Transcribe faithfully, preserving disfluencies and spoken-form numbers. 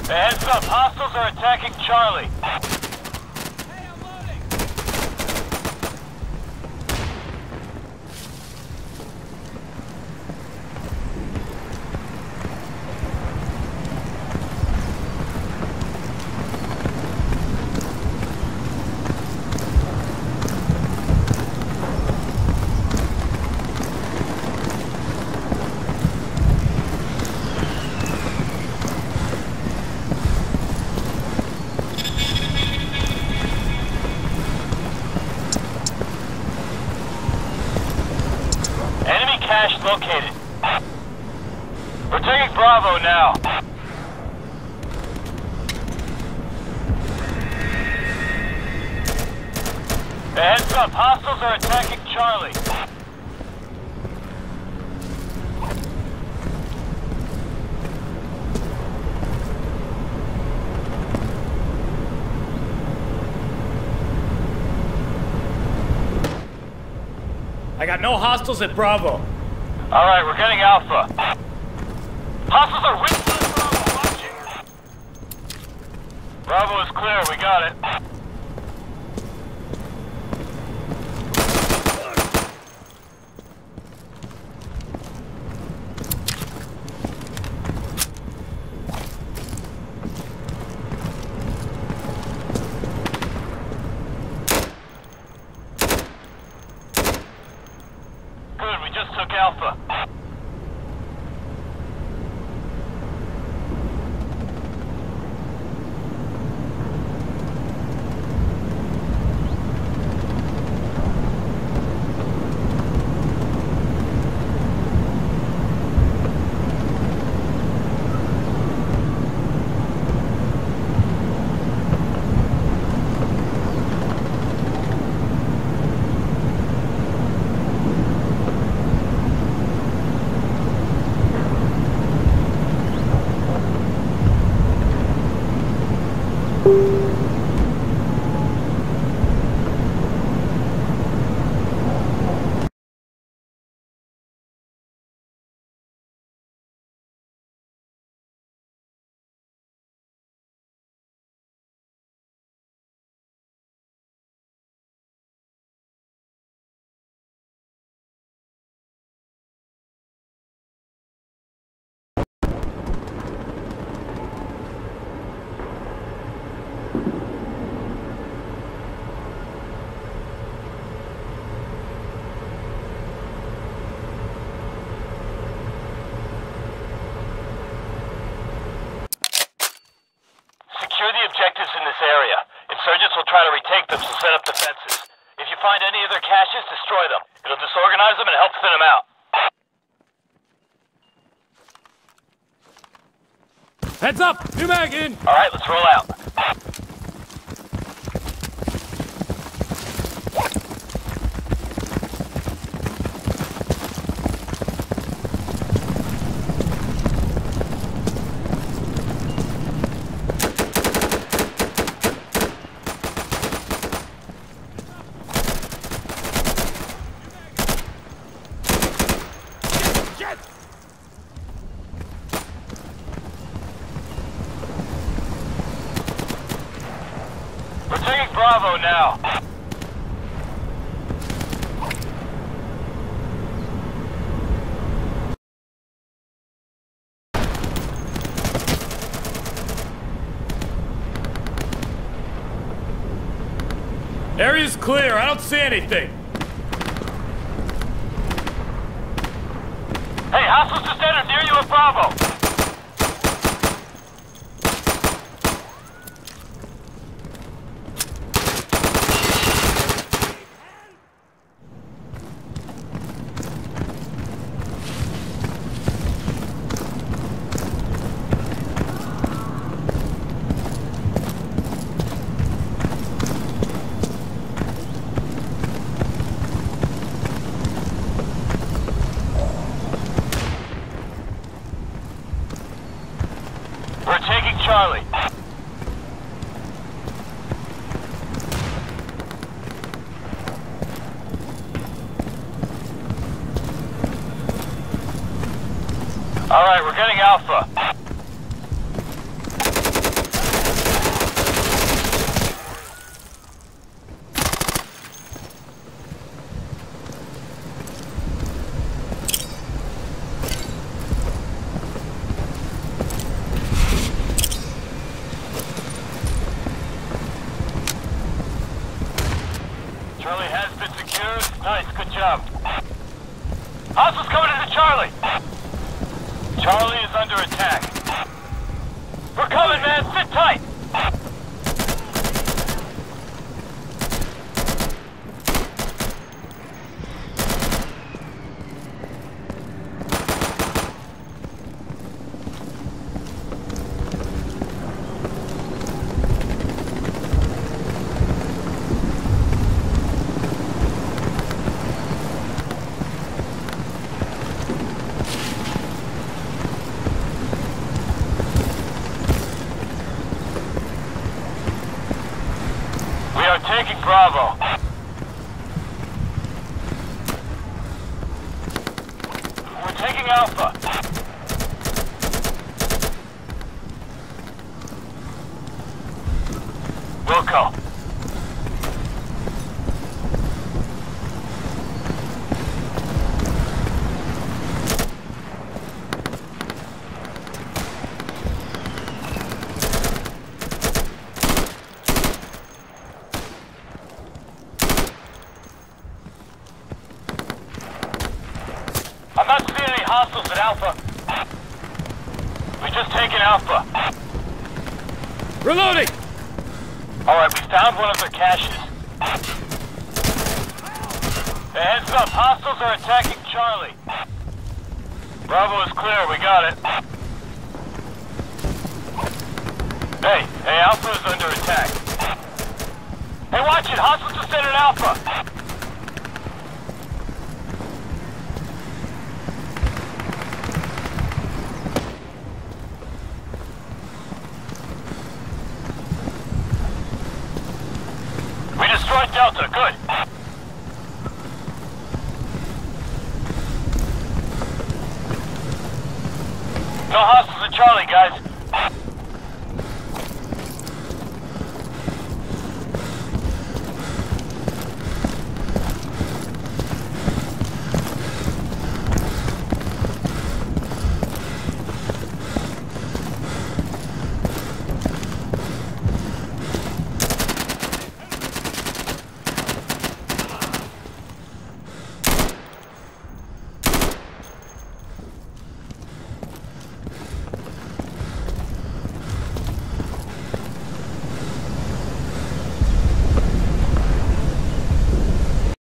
Heads up, hostiles are attacking Charlie. Cache located. We're taking Bravo now. Heads up, hostiles are attacking Charlie. I got no hostiles at Bravo. All right, we're getting Alpha. Hostiles are winning Bravo, watching. Bravo is clear, we got it. Good, we just took Alpha. Secure the objectives in this area. Insurgents will try to retake them, so set up defenses. If you find any of their caches, destroy them. It'll disorganize them and help thin them out. Heads up! New mag in! Alright, let's roll out. We're taking Bravo now. Area's clear. I don't see anything. Hey, hostiles just entered near you at Bravo. We're taking Charlie. All right, we're getting Alpha. Bravo. We're taking Alpha. Wilco. I'm not seeing any hostiles at Alpha. We just taken Alpha. Reloading! Alright, we found one of their caches. Hey, heads up, hostiles are attacking Charlie. Bravo is clear, we got it. Hey, hey, Alpha is under attack. Hey, watch it, hostiles just entered Alpha. We destroyed Delta, good. No hostiles at Charlie, guys.